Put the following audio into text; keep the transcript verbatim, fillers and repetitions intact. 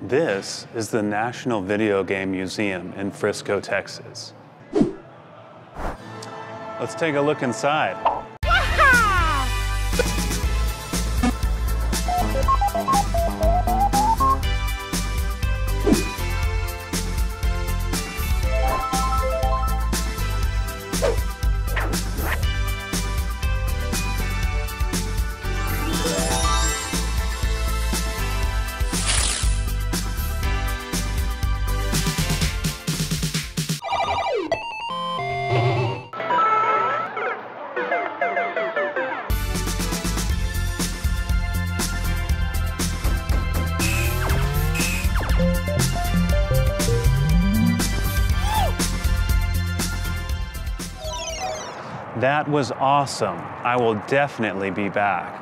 This is the National Video Game Museum in Frisco, Texas. Let's take a look inside. That was awesome. I will definitely be back.